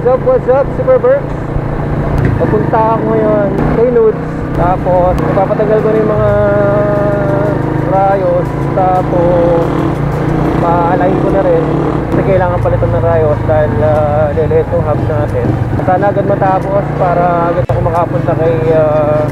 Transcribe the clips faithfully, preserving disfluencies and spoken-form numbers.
What's up, what's up, Super Berks? Papunta ako ngayon kay Nudes. Tapos, ipapatagal ko na yung mga rayos. Tapos, pa-align ko na rin. Kasi kailangan palitan ng rayos dahil uh, liliit yung hub natin. Sana agad matapos para agad ako makapunta kay uh,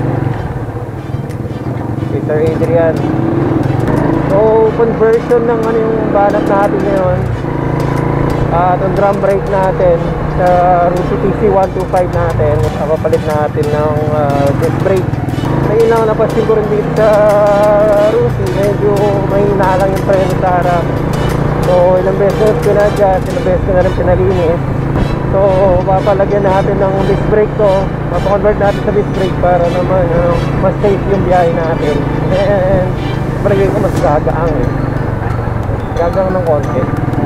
Sir Adrian. So, conversion ng ano yung banat natin ngayon. At uh, yung drum brake natin sa Rusi T C one two five natin, papalit natin ng uh, disc brake. Ngayon lang napansin ko rin dito sa Rusi, medyo mahina lang yung preno sa harap. So ilang beses ko na dyan, ilang beses ko na rin pinalinis. So papalagyan natin ng disc brake to, mapakonvert natin sa disc brake para naman ano, mas safe yung biyahe natin. And palagay ko mas gagaang eh. Gagaang ng konti.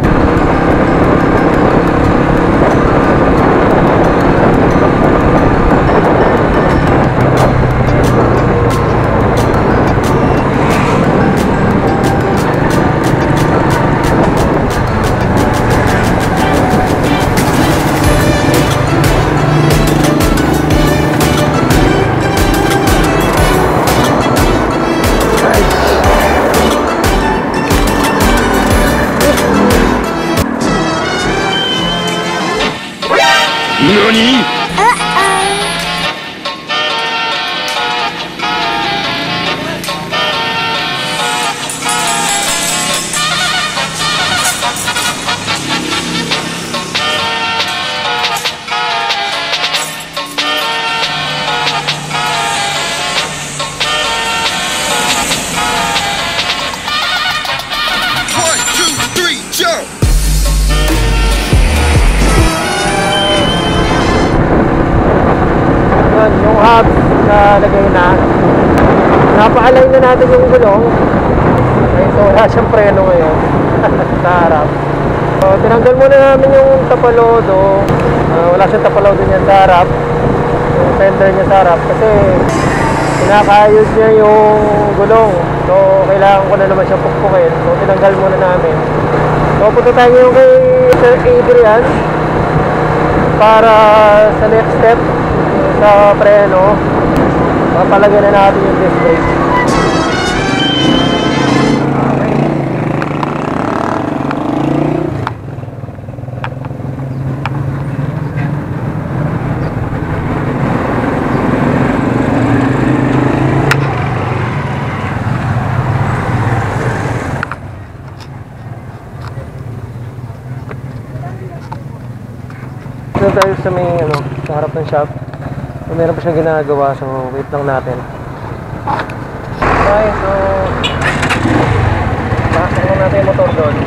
NANI?! Yung hubs na lagay na, napa-align na natin yung gulong. Okay, so wala siyang preno ngayon sa harap. So tinanggal muna namin yung tapalodo. uh, Wala siyang tapalodo niyan sa harap, yung fender niya sa harap, kasi kinakayod niya yung gulong. So kailangan ko na naman siya pukpukin. So tinanggal muna namin. So punta tayo ngayon kay Sir Adrian para sa next step sa preno. Papalagyan na natin yung disc brake. Ito tayo sa may ano, sa harap ng shop. So, meron pa siyang ginagawa, so wait lang natin. Okay, so pasok lang natin yung motor doon.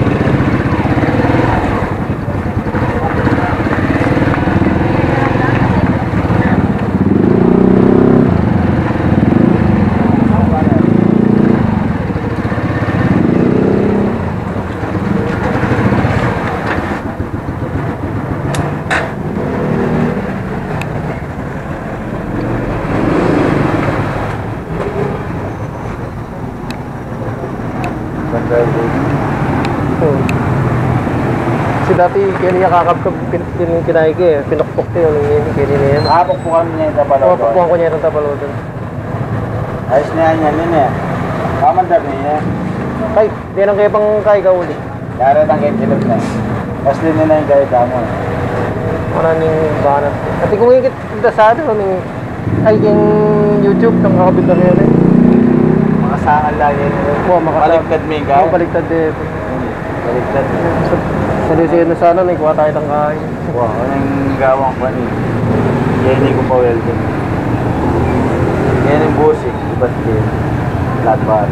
Hmm. Kasi dati kaya kakabkab yung kinahin ko eh, pinukpok ko yung kinin niya yan. Ah, pukpukan niya yung tapalodo. Oo, pukpukan ko niya yung tapalodo. Ayos na yan yan yun eh. Kamandar niya eh. Kay, di lang kayo pang kaya ka uli. Kaya rin ang kintilog na eh. Tapos din nila yung gaya mo eh. Maraming banat. At kung higit kita sa atin, ay yung YouTube, nang kakabit na rin eh. Makasangan lagi nila. Oo, makasang. Baliktad may ikaw? Oo, baliktad din. Baliktad. Sa Luceno sana, naikuha tayo ng kain. Wow, anong gawang pa niya? Yan hindi ko pa welding. Yan yung busik, iba't din. Flatbar.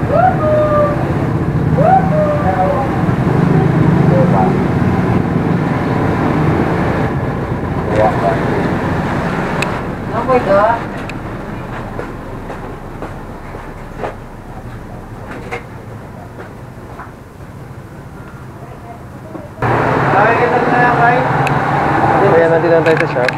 Diba? Kaya ka. Nakoy ka? Nakikita na yan, right? Kaya nandito na tayo sa shop.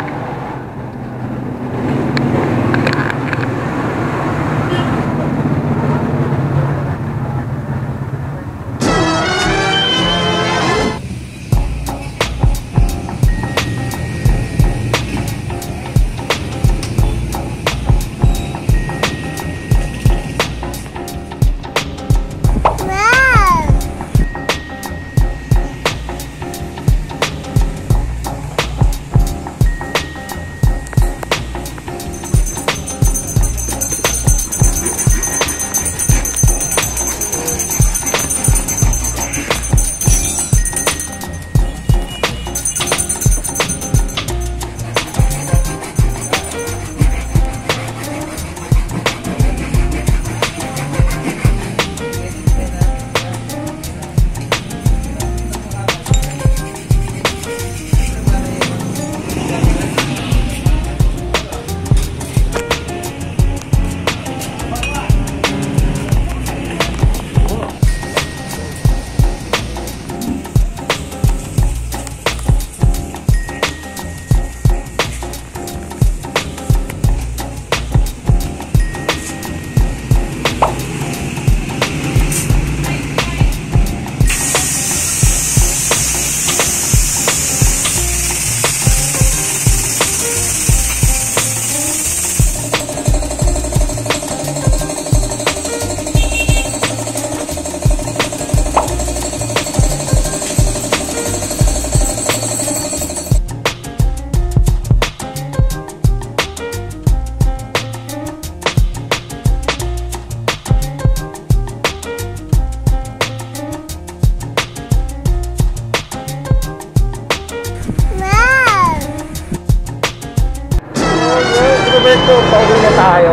convert ko, pauwi na tayo.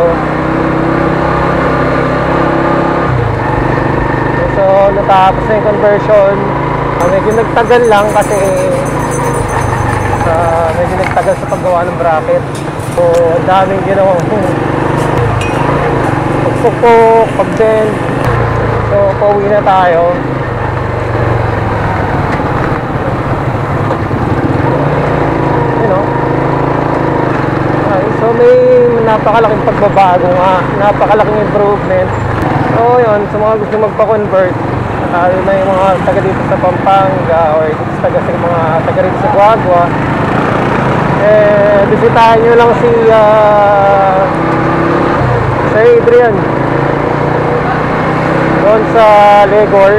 So, natapos na yung conversion. Uh, medyo nagtagal lang kasi uh, medyo nagtagal sa paggawa ng bracket. So, ang daming ginawang pagpupok, pag-bend. So, pauwi na tayo. You know? Okay, so, may napakalaking pagbabago nga. Napakalaking improvement. So, yun. Sa mga gusto magpa-convert, lalo na yung mga taga dito sa Pampanga or taga sa mga taga dito sa Guagua, eh, bisitahin nyo lang si uh, Sir Adrian doon sa Legor.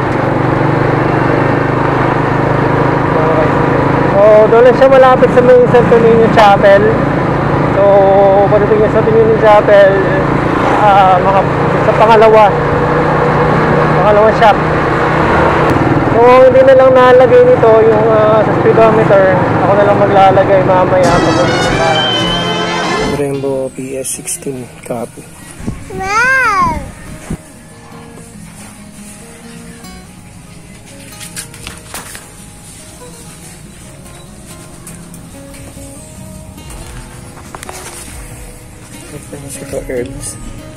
Okay. So, doon lang siya malapit sa may Santo Niño Chapel. So, pagdating nyo sa Santo Niño Chapel, uh, mga, sa pangalawa pangalawang shop. So, hindi na lang nalagay nito yung uh, sa speedometer. Ako na lang maglalagay mamaya pag Brembo P S sixteen copy. Wow! Ito ito herbs.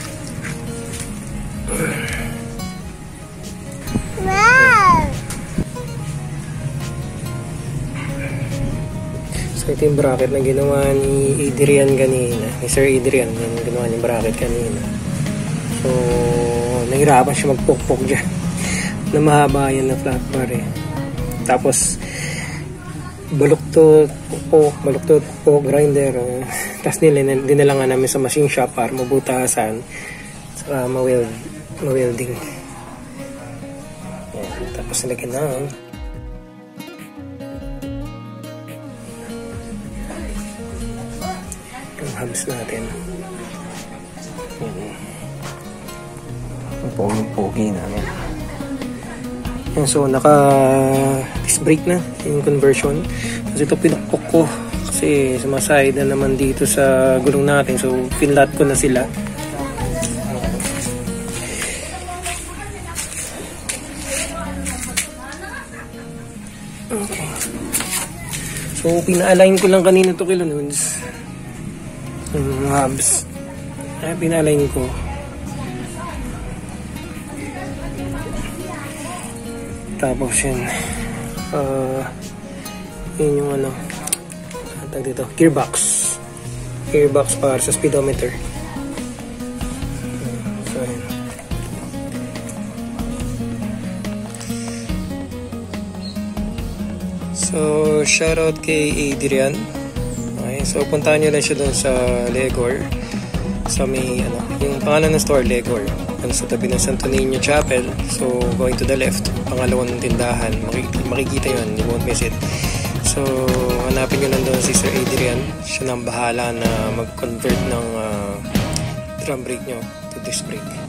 So ito yung bracket na ginawa ni Adrian kanina, ni Sir Adrian, yung ginawa niyang bracket kanina. So nahirapan siya magpukpok dyan na mahaba yan na flat bar eh. Tapos baluktot po, baluktot po grinder, uh, tapos dinala nga namin sa machine shop para mabutasan saka ma-weld, ma-welding. Yan, tapos nilagyan na yung hubs natin. Ang pogi-pogi namin. Yan, so naka disc brake na yung conversion. Kasi ito pinukpok ko kasi sumaside na naman dito sa gulong natin, so pinlat ko na sila. Okay. So pina-align ko lang kanina to kilo nudes yung hubs. Ay, pina-align ko. Tapos yun, uh, yun yung ano, tag dito, gearbox. Gearbox para sa speedometer. So, yun. So, shoutout kay Adrian. Okay, so puntahan nyo lang siya doon sa Legor. Sa may, ano, yung pangalan ng store, Legor. Ano, sa tabi ng Santo Niño Chapel. So, going to the left, pangalawang tindahan. Makik makikita yun, you won't miss it. So, hanapin nyo lang doon si Sir Adrian. Siya nang bahala na mag-convert ng uh, drum brake nyo to disc brake.